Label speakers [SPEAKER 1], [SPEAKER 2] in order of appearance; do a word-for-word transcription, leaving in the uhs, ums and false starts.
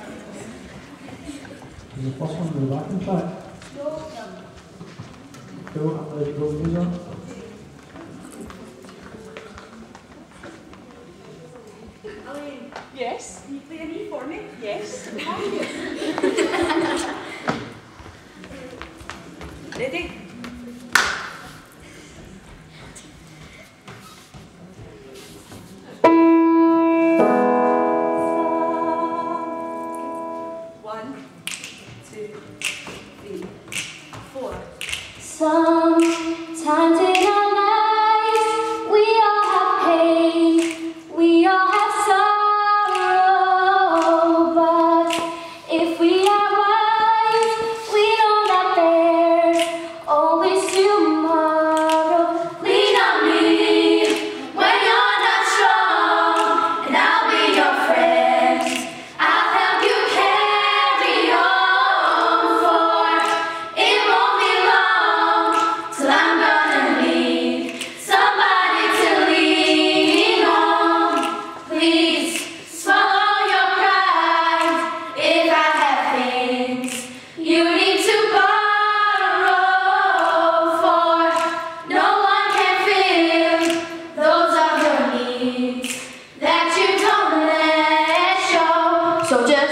[SPEAKER 1] Is the first one in the backing track?
[SPEAKER 2] No.
[SPEAKER 1] Cool, I'm ready to go, user.
[SPEAKER 2] Elaine.
[SPEAKER 3] Yes.
[SPEAKER 2] Can you play an E for me?
[SPEAKER 3] Yes.
[SPEAKER 2] Ready? One, two, three, four.
[SPEAKER 4] Sometimes in our lives we all have pain, we all have sorrow, but if we are wise, we know that there's always tomorrow. Lean on me when you're not strong, and I'll be your friend. I'll help you carry on, for it won't be long till I'm gonna need somebody to lean on. Please swallow your pride if I have things you need to borrow, for no one can fill those of your needs that you don't let show. So just